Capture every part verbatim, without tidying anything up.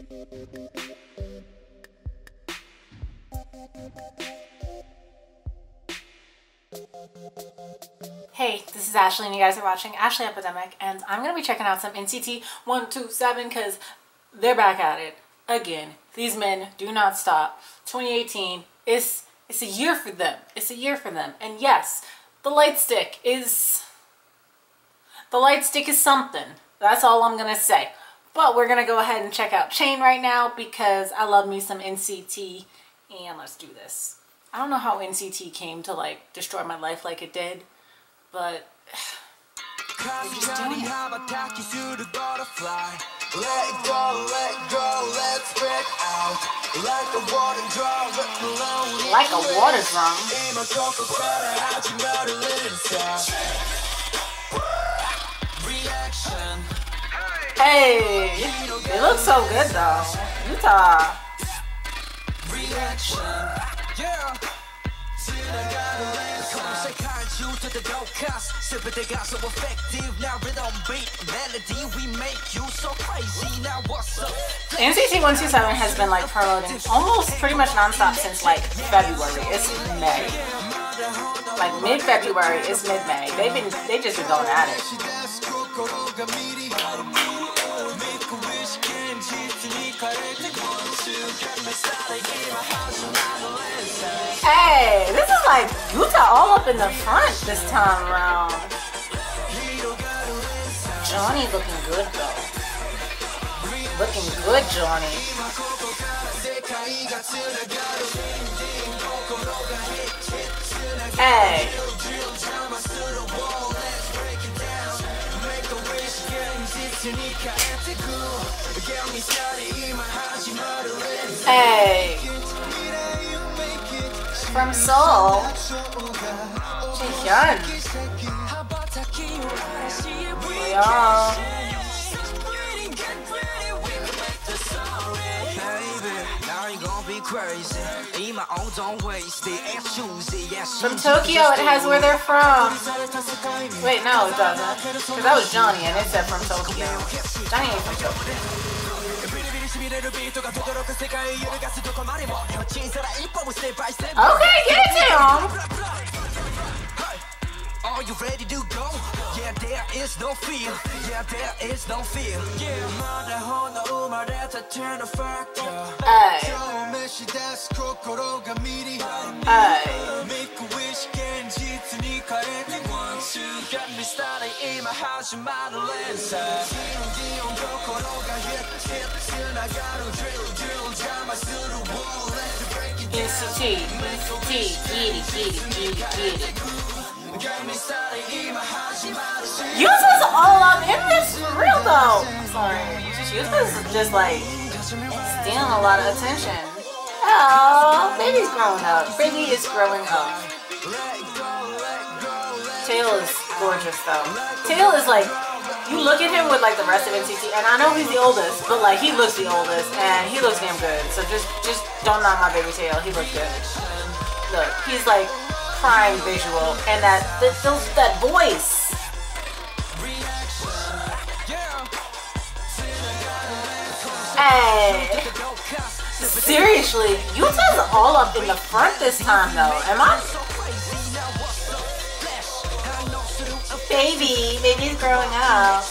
Hey, this is Ashley and you guys are watching Ashley Epidemic, and I'm going to be checking out some N C T one twenty-seven because they're back at it again. These men do not stop. twenty eighteen is it's a year for them. It's a year for them. And yes, the light stick is the light stick is something. That's all I'm going to say. But we're going to go ahead and check out Chain right now because I love me some N C T, and let's do this. I don't know how N C T came to like destroy my life like it did, but they're just doing it. Let go, let go, let's break out. Like a water drum, like a water drum. Hey, they look so good though. Utah. Reaction, yeah. N C T one twenty-seven has been like promoting almost pretty much nonstop since like February. It's May. Like mid-February, it's mid-May. They've been they just been going at it. Hey, this is like Utah all up in the front this time around. Johnny looking good though. Looking good, Johnny. Hey. Hey. From Seoul. Jihyun. Yeah. From Tokyo, it has where they're from. Wait, no, it doesn't. Because that was Johnny, and it said from Tokyo. Johnny ain't from Tokyo. Okay, get it down. Are you ready to go? Yeah, there is no fear. Yeah, there is no fear. Yeah, turn a factor. Hey. Hey. Make a wish, can got me started in my house, in my lens. N C T, N C T, get it, get it, get it, get it. Yusa's all up in this for real though. Sorry, Yusa's just like stealing a lot of attention. Oh, baby's growing up. Baby is growing up. Tail is gorgeous though. Tail is like, you look at him with like the rest of N C T, and I know he's the oldest, but like he looks the oldest, and he looks damn good. So just, just don't knock my baby Tail. He looks good. Look, he's like prime visual, and that that, that voice. Hey, seriously, Utah's all up in the front this time though. Am I? Baby, baby's growing up.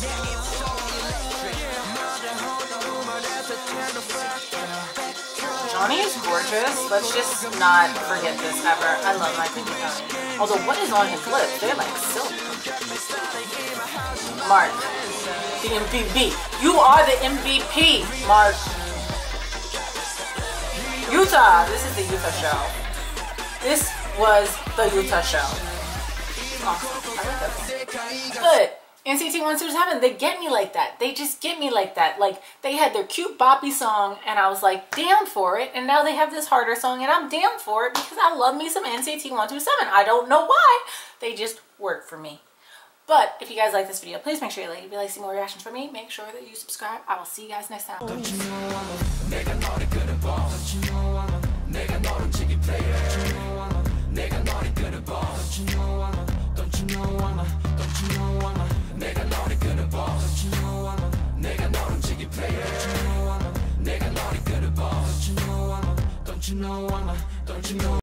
Johnny is gorgeous. Let's just not forget this ever. I love my baby Johnny. Although, what is on his lips? They're like silk. Mark, the M V P. You are the M V P, Mark. Utah. This is the Utah show. This was the Utah show. Awesome. I like that song. But N C T one twenty-seven, they get me like that. They just get me like that. Like, they had their cute boppy song, and I was like, down for it. And now they have this harder song, and I'm down for it because I love me some N C T one twenty-seven. I don't know why. They just work for me. But if you guys like this video, please make sure you like it. If you like to see more reactions from me, make sure that you subscribe. I will see you guys next time. Don't you know I'm a, don't you know